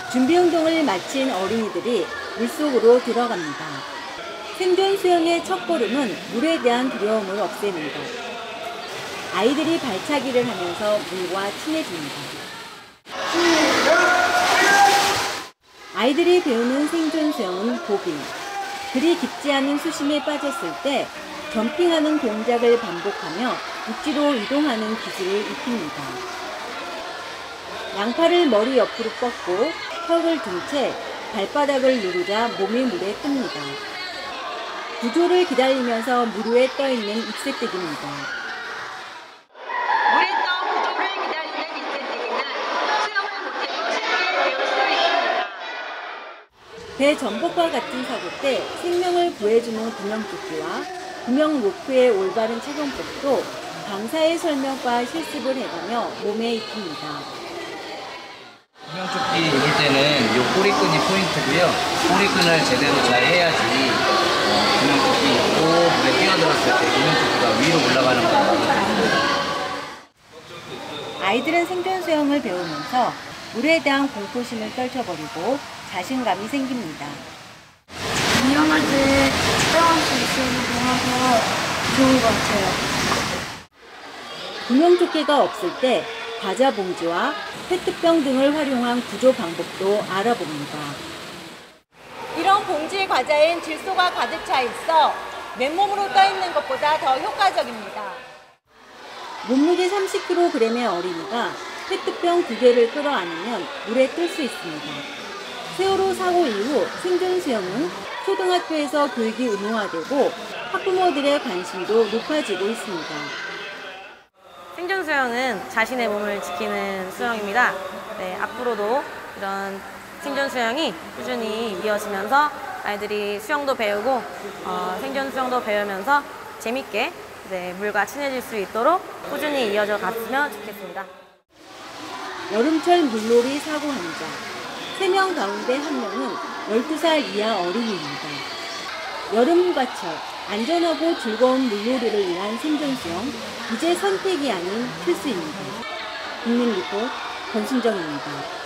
준비 운동을 마친 어린이들이 물속으로 들어갑니다. 생존 수영의 첫걸음은 물에 대한 두려움을 없애는 것. 아이들이 발차기를 하면서 물과 친해집니다. 아이들이 배우는 생존 수영은 보빙. 그리 깊지 않은 수심에 빠졌을 때 점핑하는 동작을 반복하며 육지로 이동하는 기술을 익힙니다. 양팔을 머리 옆으로 뻗고 턱을 든 채 발바닥을 누르자 몸이 물에 뜹니다. 구조를 기다리면서 물 위에 떠있는 입새뜨기입니다. 물에 떠 구조를 기다리는 입새뜨기는 수영을 못해도 쉽게 배울 수 있습니다. 배 전복과 같은 사고 때 생명을 구해주는 구명조끼와 구명 로프의 올바른 착용법도 강사의 설명과 실습을 해가며 몸에 익힙니다. 구명조끼 입을 때는 이 꼬리끈이 포인트고요. 꼬리끈을 제대로 잘 해야지 구명조끼 입고 물에 뛰어들었을 때 구명조끼가 위로 올라가는 걸 막아줍니다. 아이들은 생존 수영을 배우면서 물에 대한 공포심을 떨쳐버리고 자신감이 생깁니다. 위험할 때 사용할 수 있어서 좋아서 좋은 것 같아요. 구명조끼가 없을 때 과자 봉지와 페트병 등을 활용한 구조 방법도 알아봅니다. 이런 봉지 과자엔 질소가 가득 차 있어 맨몸으로 떠 있는 것보다 더 효과적입니다. 몸무게 30kg의 어린이가 페트병 2개를 끌어안으면 물에 뜰 수 있습니다. 세월호 사고 이후 생존 수영은 초등학교에서 교육이 의무화되고 학부모들의 관심도 높아지고 있습니다. 생존 수영은 자신의 몸을 지키는 수영입니다. 네, 앞으로도 이런 생존 수영이 꾸준히 이어지면서 아이들이 수영도 배우고 생존 수영도 배우면서 재밌게 물과 친해질 수 있도록 꾸준히 이어져 갔으면 좋겠습니다. 여름철 물놀이 사고 환자 3명 가운데 1명은 12살 이하 어린이입니다. 여름 휴가철 안전하고 즐거운 물놀이를 위한 생존 수영, 이제 선택이 아닌 필수입니다. 국민 리포트 권순정입니다.